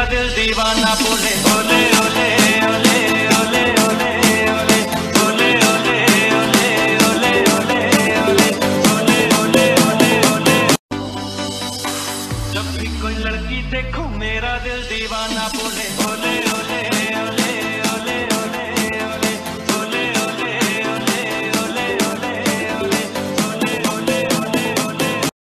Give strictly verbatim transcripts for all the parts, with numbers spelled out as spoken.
दिल दीवाना बोले ओले ओले ओले ओले ओले ओले ओले ओले ओले ओले ओले ओले ओले ओले ओले। जब भी कोई लड़की देखो मेरा दिल दीवाना बोले ओले ओले ओले ओले ओले ओले ओले ओले ओले ओले ओले ओले ओले।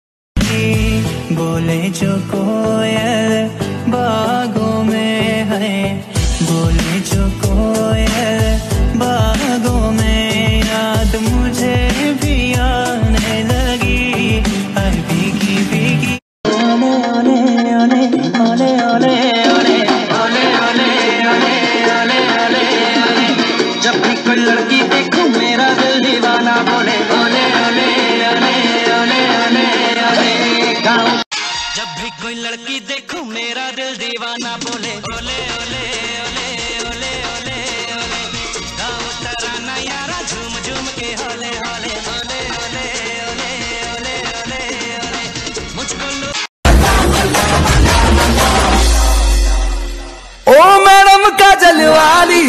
बोले जो कोयल बागों में है, बोले जो कोयल बागों में, याद मुझे भी आने लगी हर भीगी भीगी। ओले ओले ओले ओले ओले ओले ओले ओले ओले ओले ओले ओले। जब भी कोई लड़की देखूं मेरा दिल दीवाना बोले ओले ओले ओले ओले ओले ओले। गाँव जब भी कोई लड़की देखूं मेरा दिल दीवाना बोले ओले ओले ओले ओले ओले ओले। गाँव तराना यारा झूम झूम के होले होले ओले ओले ओले ओले ओले ओले। मुझको लो ओ मैडम काजल वाली,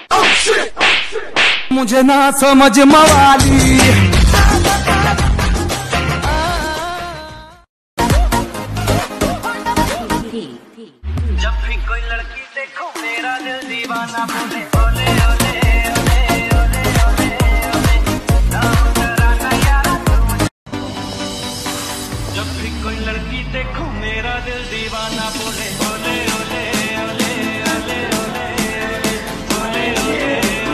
मुझे ना समझ मवाली। जब भी कोई लड़की देखो मेरा दिल दीवाना बोले ओले ओले ओले ओले ओले ओले। गाँव तराना यारा जब भी कोई लड़की देखो मेरा दिल दीवाना बोले ओले ओले ओले ओले ओले ओले ओले।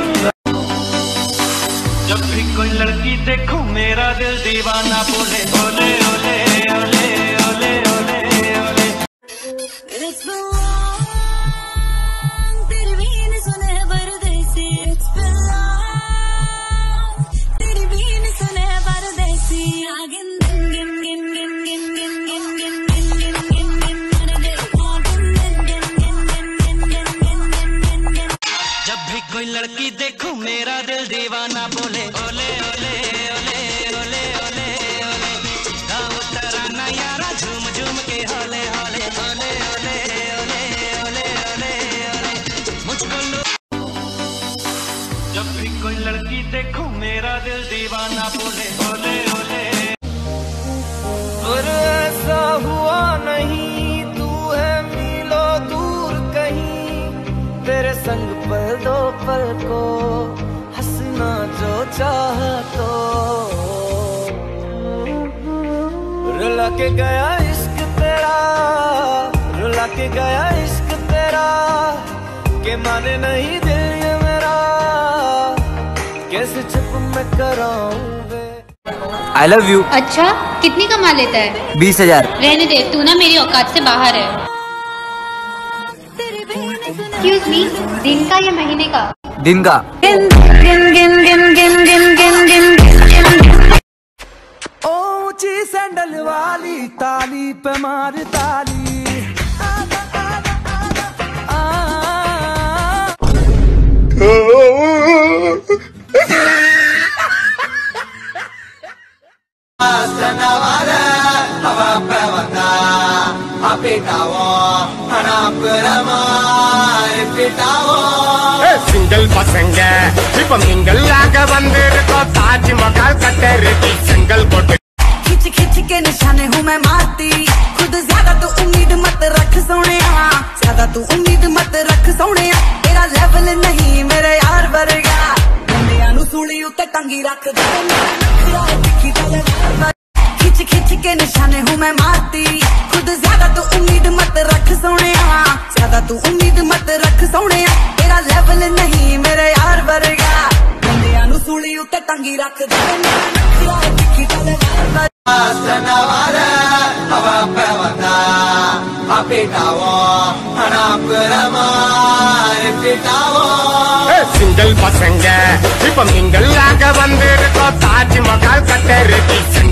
जब भी कोई लड़की देखो मेरा दिल दीवाना बोले ओले ओले ओले ओले ओले ओले। It's been long, तेरी बीन सुने परदेसी। It's been long, तेरी बीन सुने परदेसी। Again, gin gin gin gin gin gin gin gin gin gin gin gin gin gin gin gin। जब भी कोई लड़की देखो मेरा दिल दीवाना बोले ओले ओले ओले ओले ओले ओले। गाँव तराना यारा झूम झूम के होले होले ओले ओले ओले ओले ओले ओले। मुझको लो जब भी कोई लड़की देखो मेरा दिल दीवाना बोले ओले ओले। पर ऐसा हुआ नहीं, तू है मीलों दूर कहीं, तेरे संग पल दो पल को हंसना जो चाह तो। रुला के गया इश्क तेरा, रुला के गया इश्क तेरा, के माने नहीं दिल ये मेरा, कैसे चुप मैं कराऊं वे। I love you. अच्छा, कितनी कमा लेता है? बीस हजार। रहने दे, तू ना मेरी औकात से बाहर है। एक्सक्यूज मी, दिन का या महीने का? दिन का। Gin gin gin gin gin gin gin gin gin। ऊंची सैंडल वाली ताली पे मार ताली। ಸಿಂಗಲ್ ಪಸಂಗ ಇಪ್ಪ ಮಿಂಗಲ್ ಆಗ ಬಂದಿರಕೋ ತಾಜ್ ಮಹಲ್ ಕಟ್ಟೆರೆಡಿ ಸಿಂಗಲ್ ಕೊಟ್ಟೆ। खिच खिच के निशाने हूँ मैं मारती, खुद ज्यादा तू उम्मीद मत रख सोनिया, ज्यादा तू उम्मीद मत रख सोनिया, तेरा लेवल नहीं मेरे यार वर्गा, बंदियां नू सूली उत्ते टंगी रख दे। खिच खिच के निशाने हूँ मैं मारती, खुद ज्यादा तू उम्मीद मत रख सोनिया, ज्यादा तू उम्मीद मत रख सोनिया, तेरा लेवल नहीं मेरे यार वर्गा, बंदियां नू सूली उत्ते टंगी रख दे। ಸಿಂಗಲ್ ಪಸಂಗ ಇಪ್ಪ ಮಿಂಗಲ್ ಆಗ ಬಂದಿರಕೋ ತಾಜ್ ಮಹಲ್ ಕಟ್ಟೆರೆಡಿ